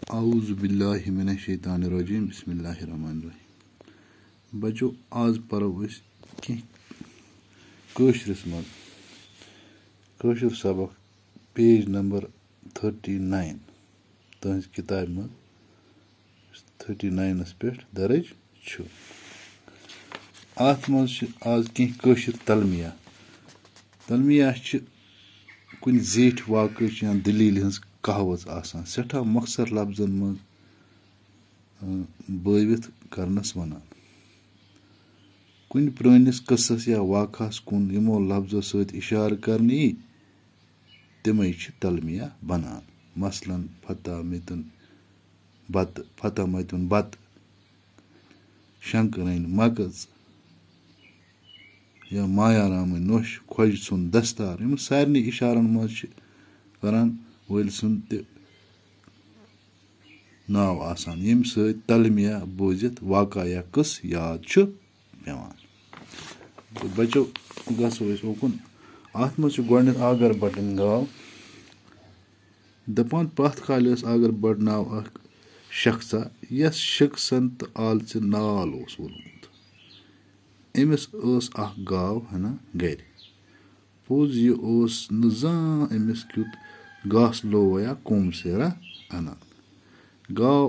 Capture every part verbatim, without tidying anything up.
आऊज़ु बिल्लाहि मिनश शैतानिर रजीम बिस्मिल्लाहिर रहमानिर रहीम। बच्चो आज परो अस कशरस मज कशर सबक पेज नंबर थर्टी नाइन तुहज किताब मज थर्टी नाइनस पे दर्ज छु। अत मज आज कह कशर तलमिया तलमिया कुन जेठ वाक़ या दलील हज कहावत आसान सठा मखसर लफ्जन मज बवित करनस वनान। कुन पुरानिस कस्सस या वाक़ास कुन यमो लफ्जों सत इशार करने यी तमै छ तलमिया बनान। मसलन फता मितुन बत फता मतुन बत शंकरन मगज या मायाराम नोश खोज सुन दस्तार यम सारे इशारन मज करान वल सुन त नाव आसान यम सत तलमिया बोजित वाक़ा या कस याद छ पेवान। तो बच्चो गसो अस ओकुन अत मज गोडनिक आगर बटन गाव दपान पथ काल आगर बट नाव अख शख्सा यस शख्सन तो आलच नाल ओस वोलमुत अमिस ओस अख गाव हना गर पोज यह ओस न जान अमिस क्युत घास लोवा या कोम सेरा अनान गाव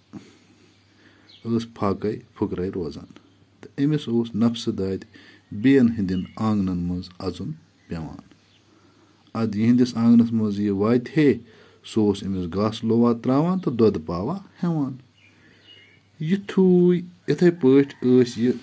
ओस फाकै फुकरे रोजान तो अमिस ओस नफ्स दाद बेन हंदिन आंगनन मज अजुन पेवान। अद यहंदिस आंगनस मज यह वात हे सो ओस अमिस घास लोवा त्रावान तो दुध पावा हेवान। युथुय इथे पठ ओस यह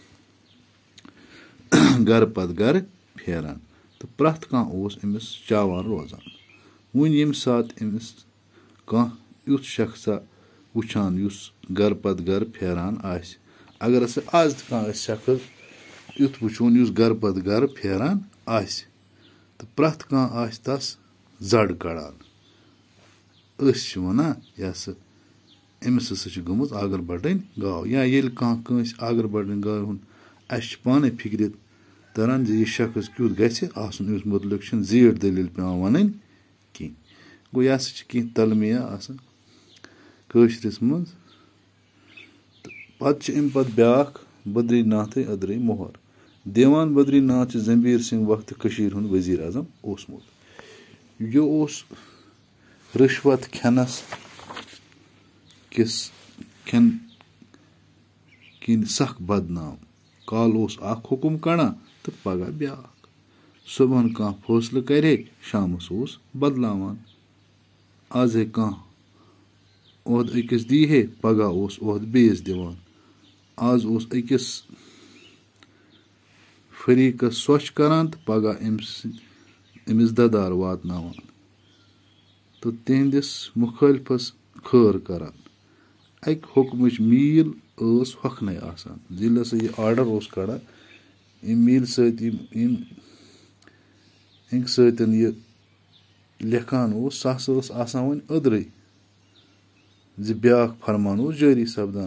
गर पत गर फेरान तो प्रथ कह ओस अमिस चावान रोजान। वन यम सात अमिस कह युथ शख्सा वुचान युस गर पत गर फेरान आस अगर हसा आज कह शख्स युथ वुचुन युस गर पत गर फेरान आस तो प्रथ कह आस तस जड़ कड़ान अस वना यह हसा अमिस हसा गमुत आगर बटन गाव या येल कह कंस आगर बटन गाव हुन अस पाने फिक्र तरन यह शख्स क्युत गछ आसन अमिस मुतलिक जेठ दलील पेवान वनन कह गो यह हसा कह तलमिया आसान कशरस मज। पत अम पत ब्याख बद्रीनाथ अदरई मोहर देवान बद्रीनाथ जंबीर सिंह वक्त कशीर हुन वजीर आजम ओसमुत यह ओस रिश्वत खेनस किस खेन किन सख बदनाम काल ओस अख हुकुम कड़ा तो पगह ब्याख सुबहन कह फैसल करे शामस ओस बदलावान आज हे कह ओहद अकिस दी हे पगह ओस ओहद बेस दिवान आज ओस अकिस फरीकस स्वच्छ करान तो पगह अमिस ददार वातनावान तो तिहंदिस मुखालिफस खैर करान। अक हुक्मच मील ओस हखने आसान जिल हसा यह आर्डर ओस कड़ान अम मील सत इंक सतन यह लिखान ओस सह हसा ओस आसान वन अदरई जि ब्याख फरमान ओस जारी सपदान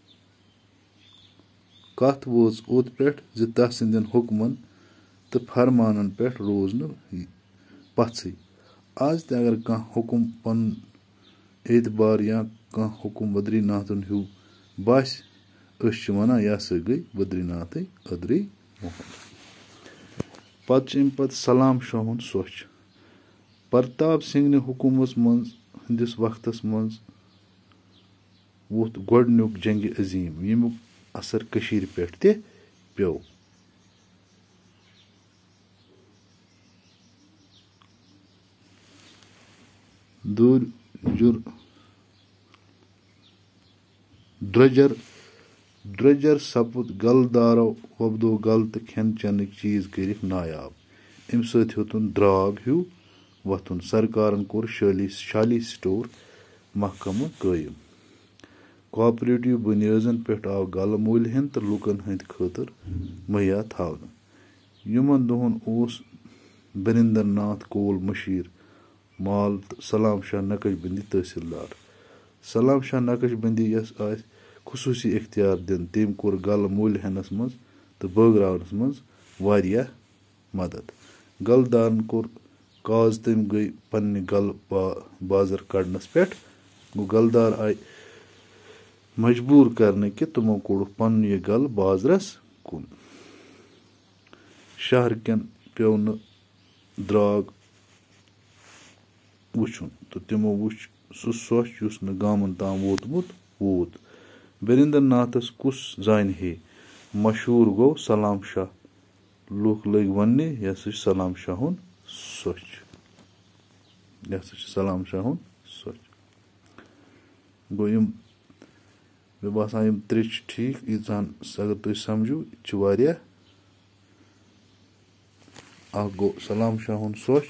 कथ वोच ओत पे जि तहसिंदन हुक्मन तो फरमानन पे रोज न पथसै आज ते अगर कह हुकुम पन एतबार या कह हुकुम बद्रीनाथन हूँ बस अस वना यह हसा गई बद्रीनाथ अदरई मोहर। पत अम पत सलाम शाह हुन स्वच्छ प्रताप सिंह हुकूमत मज हंदिस वक्तस मज वोत गोडनुक जंग अजीम यमुक असर कशीर पे ते पेव। दूर जुर द्रजर द्रजर सपुद गलदारो वबदो गल तो खेन चन चीज कर नायाब अम सत हेतुन द्राग हूँ वथुन सरकारन कोर शाली शाली स्टोर महकम कायम कोऑपरेटिव बुनियादन पे आव गल मूल्यन तो लुकन हंद खतर मुहैया थावन। यमन दोहन ओस बरिंदर नाथ कोल मशीर माल तो सलाम शाह नकशबंदी तहसीलदार सलाम शाह नकशबंदी यस आस खुसूसी इख्तियार दिन तम कोर गल मूल्य हनस मज तो बगरावनस मज वारिया मदद गलदारन कोर काज तम गई पन्ने गल बा बाजार कड़नस पे गो गलदार आय मजबूर करने कि तमो कोड़ुक पन यह गल बाजरस कुन शहर कन पे न द्राग वुचुन तो तमो वुच सु सोच युस न गामन ताम वोतमुत वोत बेरिंदर नाथस कुस जान हे मशहूर गो सलाम शाह लूक लग वन यह सलाम शाह हुन सोच यह सलाम शाह हुन सोच गो यम मे बासान यम त्रे ठीक ईजान अगर तुम समझो यह अ गो सलाम शाह हुन सोच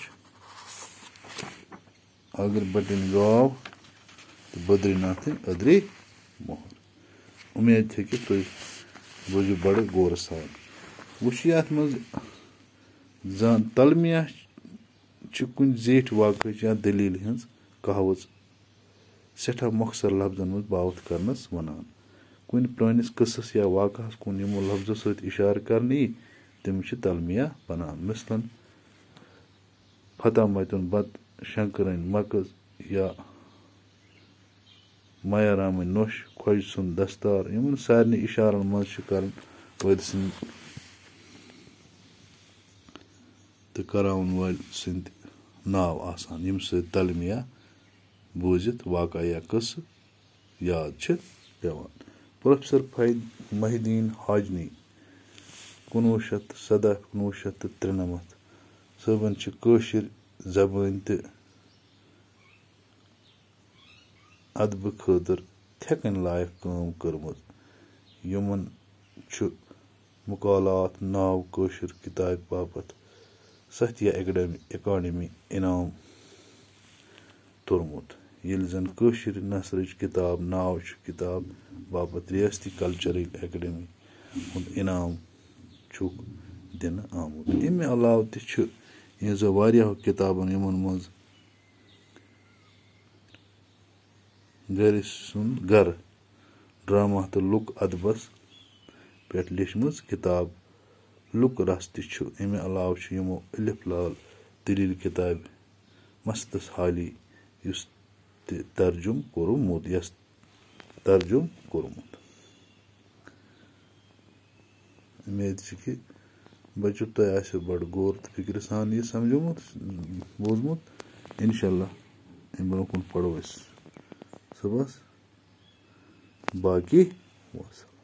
अगर बटन गाव तो बद्रीनाथ अदरी मोहर उम्मीद थे कि तुम बोझो बड़ गौर सान वुच ये मज जान तलमिया कुन जेठ वाक़ या दलील हज कहावत सठा मखसर लफ्जन मज बावत करनस वनान कुन पुरानिस किस्सस या वाक़स कुन यमो लफ्जों सत इशार करने तम तलमिया बनान मिसलन फतह मतुन बत शंकरन मकज या माया रामन नोश खोज सुन दस्तार इन सारे इशारन मज कर वद सिंह तो करावन वाल सिंध नाव आसान यम सत तलमिया बूजित वाक़ा या किस्स याद पेवान प्रोफेसर फैद महिदीन हाजनी कुनवु शत सदह कुनवु शत त्रिनमत सबन कशिर जबान तो अदब खतर थकन लायक काम कर्मज यमन मुकालात नाव कशिर किताब बापत सत्या एकेडमी इनाम तुरमुत ये जन कशिर नसर किताब नाव किताब बापत रियासती कल्चरल एकेडमी हुंद इनाम छुक दिन आमुत अमे अलाव तह यह वारियाह किताबन यमन मज गर सुन गर ड्रामा तो लुक अदबस पे लिखमज किताब लुक रस तह अमे अलाव यमो अलिफ लाल दलील किताब मस्तस हाली युस तर्जुम कोरमुत यस तर्जुम कोरमुत उम्मीद कि बच्चों तुम बड़ गौर तो फिक्र सान यह समझोमुत बोजमुत इंशाल्लाह अम ब्रो कुन पढ़ो सुबह बाकी